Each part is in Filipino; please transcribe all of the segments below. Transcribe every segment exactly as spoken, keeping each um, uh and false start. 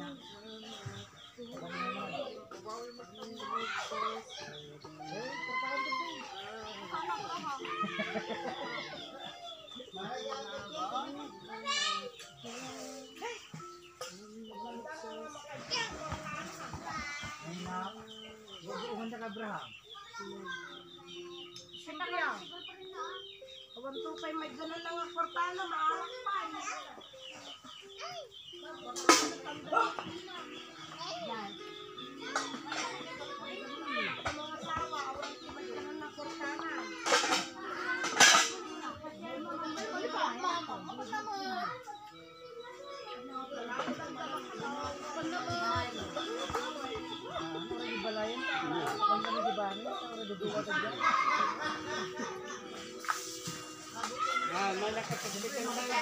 Abraham. Siyang. Kawan tupay may ganun lang ang portala, maalak pa. Yan. Mga asawa, kawan tupay ganun ang portala. Balayan ka. Kung kami di ba? Para duduwa ka dyan. Ah, malaki pa dito ka na.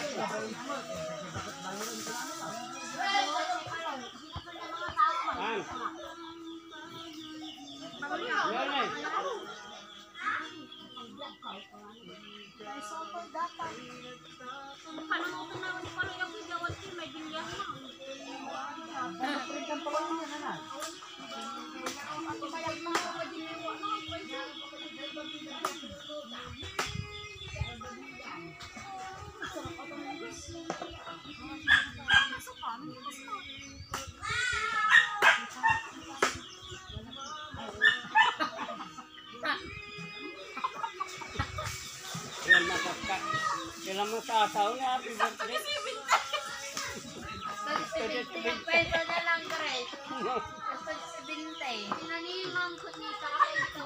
Ah. Yan eh. Ay, sopo dapat. Paano mo ito na paano yung bigawan ko? May bilyan na. Ano print ang pawang yan na? Ako bayag na ako maginiwa na. Yan nakaka. Kailan mo sa asaw na happy birthday? Pwede na lang guys. Basta si Bintay. Pinanilang ko ni Kaka ito.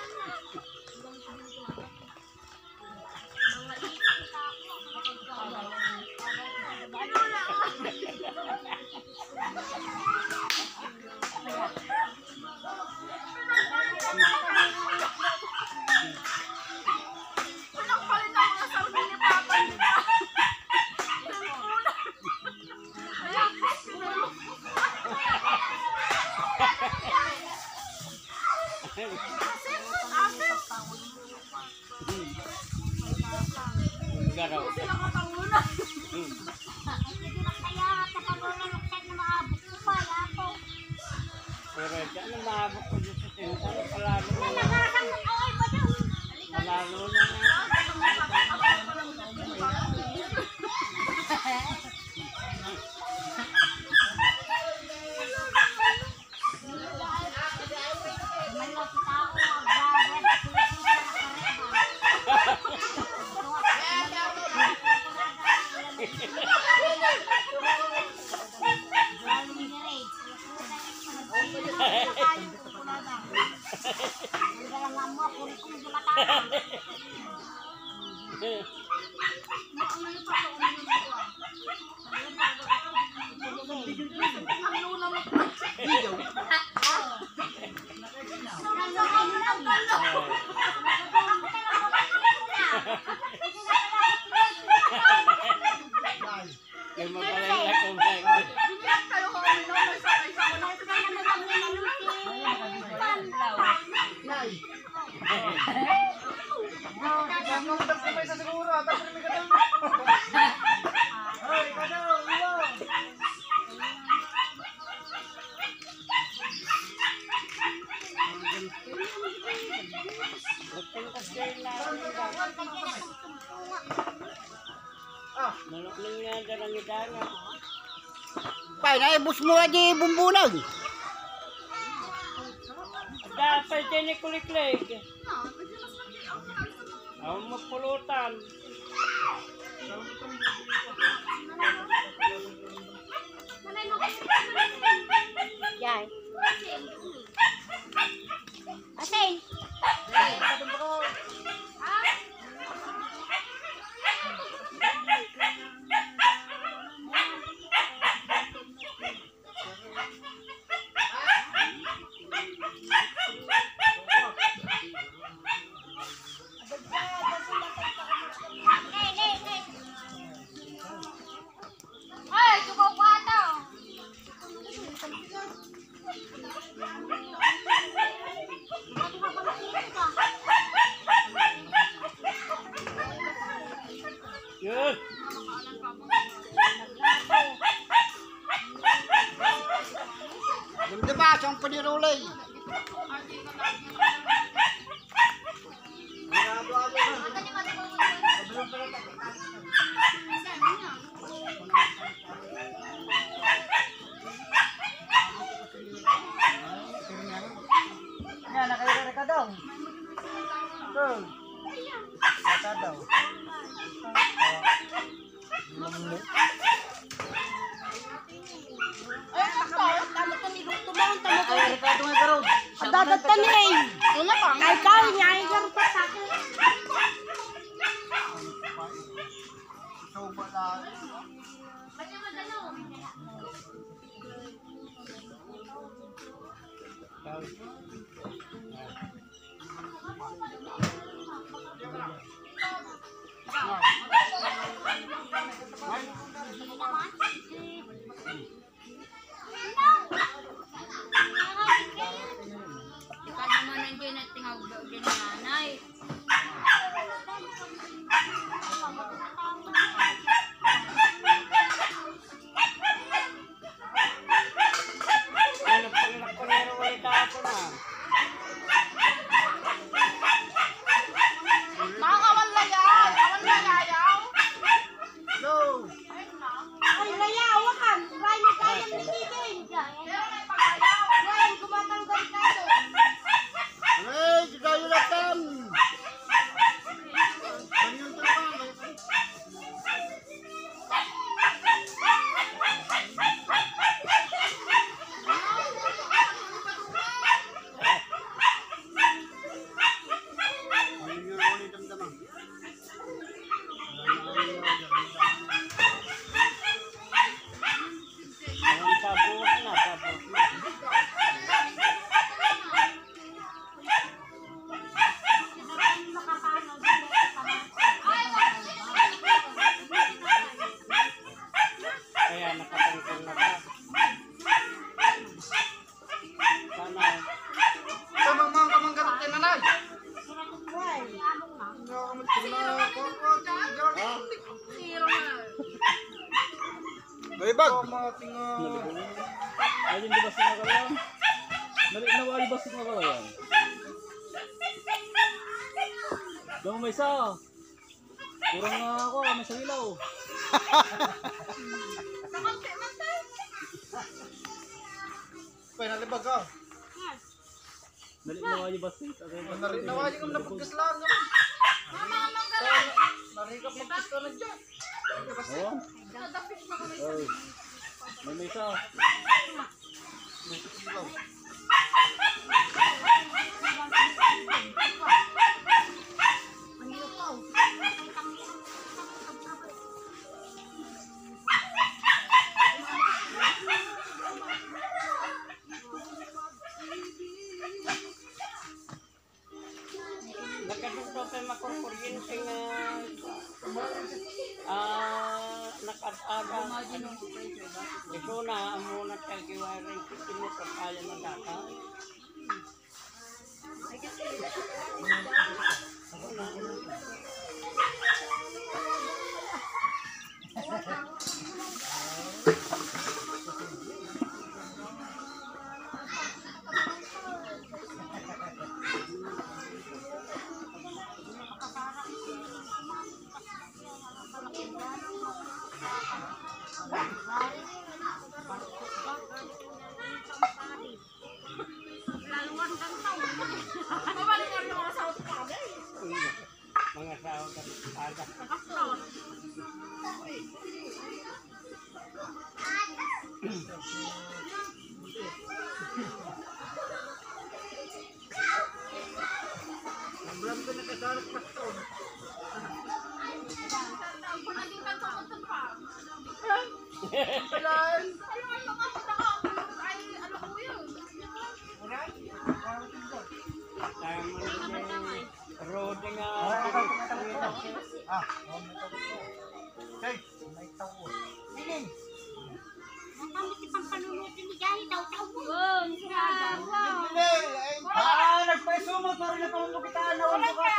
Mga ikita ako. Ano na? Walang palit ang mga sabi ni Papa nila. Garaw. Sila katanguna. Hindi na kaya katanguna luksan na maabot ko pa. Yapo. Pero dyan na maabot ko dito sa tinta. Palalo na. Nagkakasang ay ba daw? Palalo na nga. Pai, naibus mo aja bumbunag. Dapat ini kulik-kulik. Ang mapulutan. Yay. Asin. Yun. siyang panirulay. Yan, nakayari ka daw. So, kata daw. Ay, nakakawat. Tamo to ni Dukto mo. Tamo to. Nakayari ka daw nga garod. Ang dadatan niya eh. Wala pa. Ay, ikaw. Niya ay garot pa sa akin. So, wala. Ikaw naman nandiyan at tingawag din ni nanay. Ano pang nakunero ulit ako na. Makakawala yan. Kawala yayaw. So, Ay, layaw ka. Ray na kaya ng tigil. Ray, gumatanggal ka doon. ay, kayo latan. Ganyan to ba? Ayun yung ulit damdaman. Ang sabot na, sabot na. Kaya nakatungkol na ba? Sana, Sama mga kamanggarot kay nanay. Ray, anong na? Hindi ako magtuna ko. Zero na. Baybag. Ay, hindi ba sinagalayan? Nali na wali ba sinagalayan? Damo may isa. Kurang nga ako, may sa ilaw. Pwede nalibag ka. Nali na wali ba sinagalayan? Nawaji kang napagkas lang. Narikap magkas ka na dyan. Oo. Ay, may may isa. nakatungkol kay makurkuryente nga ah nakataga. Ito na, amo na tagiwarin kitimo sa kaya na data. Mga sao ka aga. Nabram ko na kasarap pastor. Ilan? Tama na road nga. Ah, oh, may tawag ko. Okay, may tawag. Dining. Ang kami pang panunutin ni Gahi daw daw. Wow, Dining. Ay, Ah, nagpaisumot na rin itong lukitaan na ulo ka.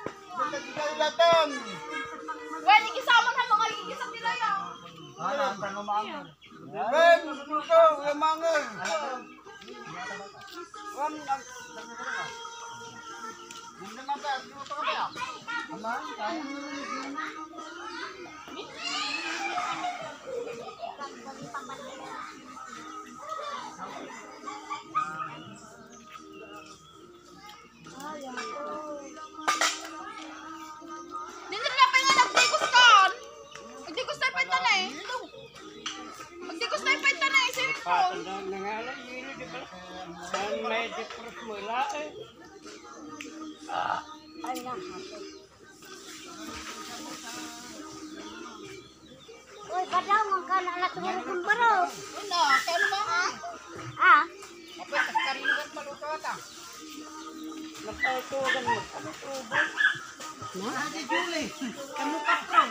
Basta kayo latan. Well, ikisama na mga igisang nila yan. Ah, umangir. Ben, ito, umangir. Wan, ang... Hindi naman ka, hindi mo ito ka ba? Ama, kaya. Hindi na pa nga nagdigos kan. Nagdigos tayo pa ito na eh. Magdigos tayo pa ito na eh. Sino po? Patanda na nga lang, yun di ba? Saan may dipros mo ila eh? Ay na. Uy, badaw mo ka na natulog kong baro. Ano? Kaya ba? Ah? Kapit, tas karinugan maluto ata. Napatugan mo, ano tubo? Hindi, Julie. Kamu ka, Frank.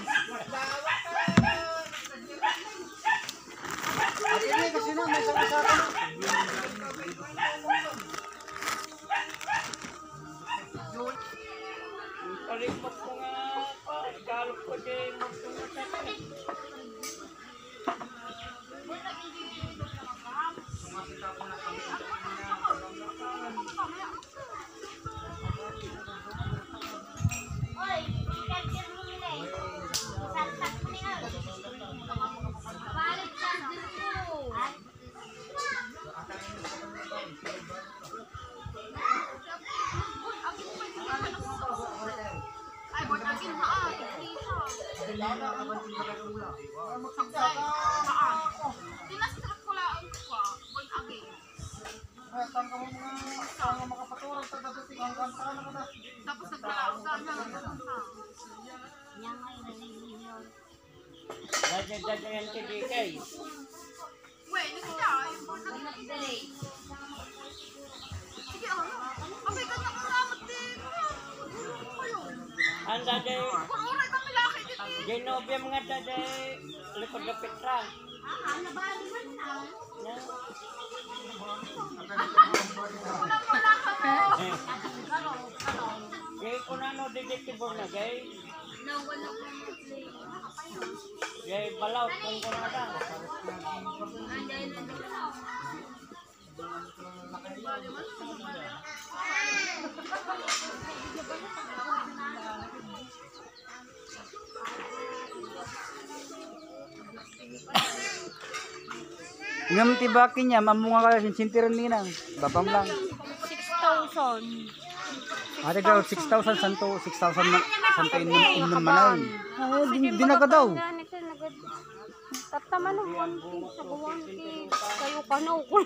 At ini kasi na, may sama sa akin. Palipot ko nga pa, galop ko di magtumatak. Uy, ikan mo nila eh. Isasat mo nila. Balik sa dito. Ay, buwan natin haan. Tinastrat ko lang ang kwa. Buwan again. Tangka mo mga mga makapaturang sa dadating ang kanta na kada. Tapos nagpalausan na lang. Yang ay naliliyon. Dada-dada yan si D K. Wait, hindi siya. Yung buwan natin. Sige, ano? Abay, kanya ko naman din. Magulong ko yun. Ang dada, Kung oray kami laki dito eh. ginobya mga dada, likod na Petra. Ah, nabali man na. Yan. Walang wala ka mo. Baro, baro. Gay ko na no, detective na gay. Nawala ko mo. Gay balaw, kung ko na na. Anday na dito. Ngam tibakin niya, mamunga ka sin sintiran nina. Babam lang. six thousand. Ate daw six thousand santo, six thousand man santo inom inom manan. Oh, di di na ka daw. Tataman ng one piece sa buwan ki. Kayo ka na ko.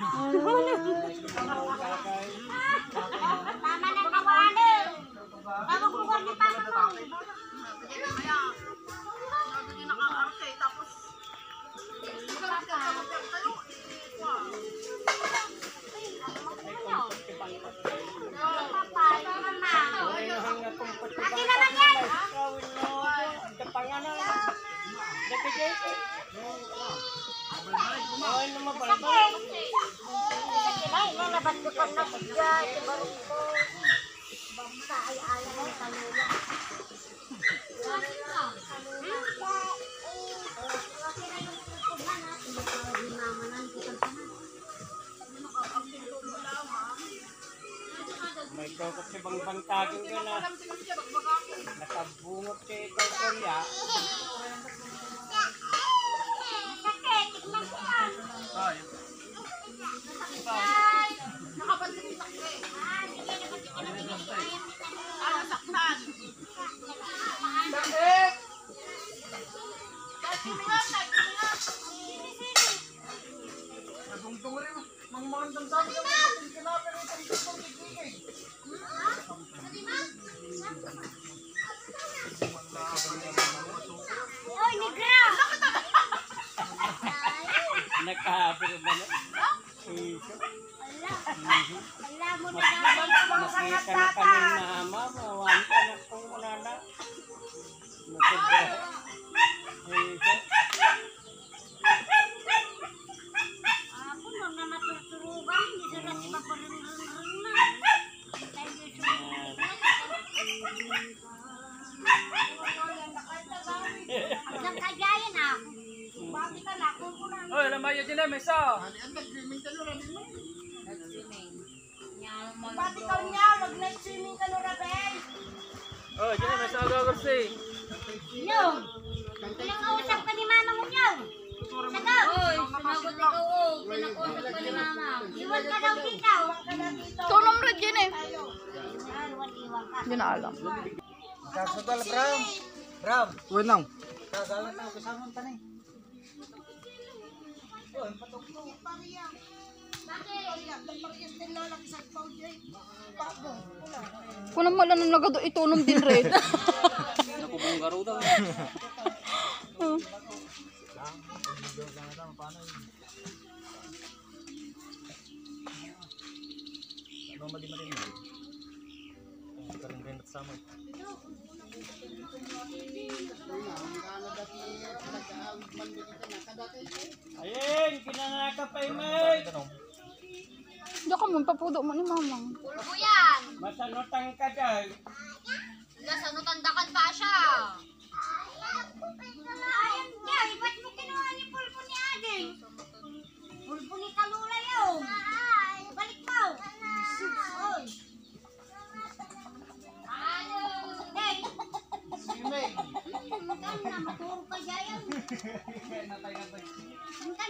Tama na kawali. Tama ko ko ni papa mo. Kaya, hindi nakakarte. Tapos, magkaroon ka naman siya tayo. Papa, mama. Akin naman yan. Kawin no, dapangan na. Dagagay. Ay, naman pala. Sakilay, nalabat ko kang nabigay. Barong ko. Bangsa ay ayaw mo. Kanula. May kokot si bang bangtagin ka na. Nakabungot si Toltolia. Nakapansin sa kre. Ano saktan? Bakit? Dati nga, dati nga. Nagungtong rin, mang magandang sabi ng mga kinapin ng pagkakong kikikay. Oy, negra! Nakahabir ba na? Iso. Alam mo na dapat mga Nakita na kami na ama, mawan ka na kung wala na. Nasubra. Iso. Ako na na natuturugan, hindi na si Papa rin-rin-rin na. Thank you so much. Hanggang kagayan ako. Bakit ka na kung Oy, lamayo dyan eh, mesa. Pati ka niya, mag-night swimming ka nung rabel. Oh, dyan eh, mesa agagorsi. Nyong, pinang-ausap ka ni mama mo nyong. Sagot. Oy, sumagot ikaw o. Pinag-ausap ka ni mama. Iwan ka daw dito. Iwan ka daw dito. Tunom rin yun eh. Iwan, iwan ka. Hindi na alam. Kasadal, Bram. Bram. Uy, nang. Kagalan na, kasama ka na eh. Kung naman lang na nagado itunom din rin. Nakubong garo daw. Ano mali-mali na? Karing-ring at sama. Ayun, kinanaka pa yung may. Diyan ka mo, papudo mo ni mamang. Pulbo yan. Masanotang ka dyan. Nasanutandakan pa siya. Ayun niya, ba't mo kinuha ni pulbo ni Ading? Pulbo ni Kalula yun. Balik mo. Oy. Hey. Ikaw na, maturo ka dyan. Ang